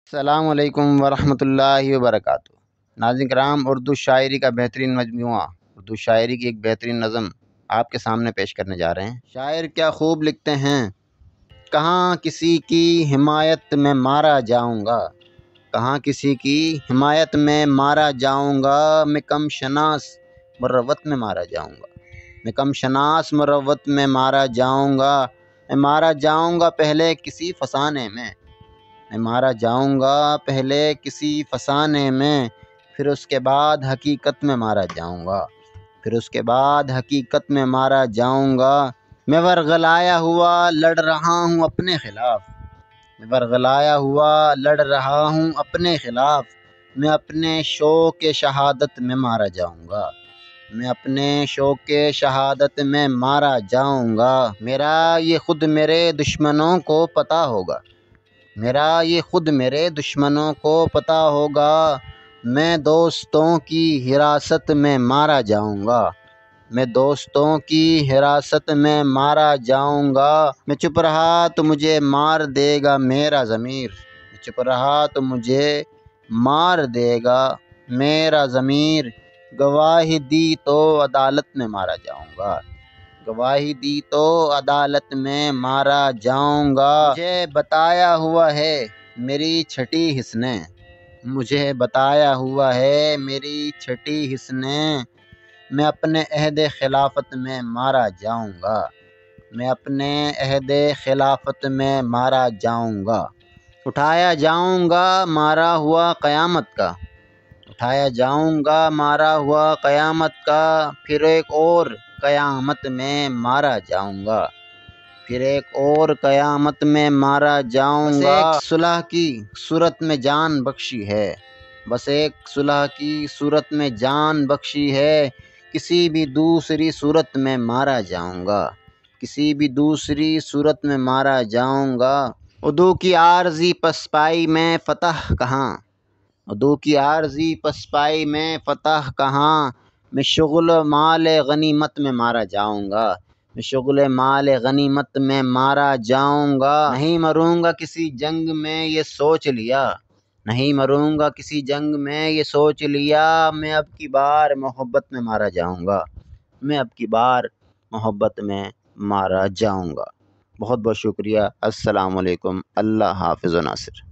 السلام علیکم ورحمۃ اللہ وبرکاتہ۔ ناظرین کرام، اردو شاعری کا بہترین مجموعہ، اردو شاعری کی ایک بہترین نظم آپ کے سامنے پیش کرنے جا رہے ہیں۔ شاعر کیا خوب لکھتے ہیں، کہاں کسی کی حمایت میں مارا جاؤں گا، کہاں کسی کی حمایت میں مارا جاؤں گا، میں کم شناس مروت میں مارا جاؤں گا، میں کم شناس مروت میں مارا جاؤں گا، میں مارا جاؤں گا پہلے کسی فسانے میں، میں مارا جاؤں گا پہلے کسی فسانے میں، پھر اس کے بعد حقیقت میں مارا جاؤں گا، پھر اس کے بعد حقیقت میں مارا جاؤں گا۔ میں ورغلایا ہوا لڑ رہا ہوں اپنے خلاف، میں ورغلایا ہوا لڑ رہا ہوں اپنے خلاف، میں اپنے شوق شہادت میں مارا جاؤں گا، میں اپنے شوق شہادت میں مارا جاؤں گا۔ میرا یہ خود میرے دشمنوں کو پتہ ہوگا، میرا یہ خود میرے دشمنوں کو پتہ ہوگا، میں دوستوں کی حراست میں مارا جاؤں گا، میں دوستوں کی حراست میں مارا جاؤں گا۔ میں چپ رہا تو مجھے مار دے گا میرا ضمیر، میں چپ رہا تو مجھے مار دے گا میرا ضمیر، گواہی دی تو عدالت میں مارا جاؤں گا، گواہی دی تو عدالت میں مارا جاؤں گا۔ مجھے بتایا ہوا ہے میری چھٹی حس نے، مجھے بتایا ہوا ہے میری چھٹی حس نے، میں اپنے عہد خلافت میں مارا جاؤں گا، میں اپنے عہد خلافت میں مارا جاؤں گا۔ اٹھایا جاؤں گا مارا ہوا قیامت کا، اٹھایا جاؤں گا مارا ہوا قیامت کا، پھر ایک اور قیامت میں مارا جاؤں گا، پھر ایک اور قیامت میں مارا جاؤں گا۔ بس ایک صلح کی صورت میں جان بخشی ہے، بس ایک صلح کی صورت میں جان بخشی ہے، کسی بھی دوسری صورت میں مارا جاؤں گا، کسی بھی دوسری صورت میں مارا جاؤں گا۔ اردو کی عارضی پسپائی میں فتح کہاں، اردو کی عارضی پسپائی میں فتح کہاں، میں شغل مال غنیمت میں مارا جاؤں گا، میں شغل مال غنیمت میں مارا جاؤں گا۔ نہیں مروں گا کسی جنگ میں یہ سوچ لیا، نہیں مروں گا کسی جنگ میں یہ سوچ لیا، میں اب کی بار محبت میں مارا جاؤں گا، میں اب کی بار محبت میں مارا جاؤں گا۔ بہت بہت شکریہ۔ السلام علیکم۔ اللہ حافظ و ناصر۔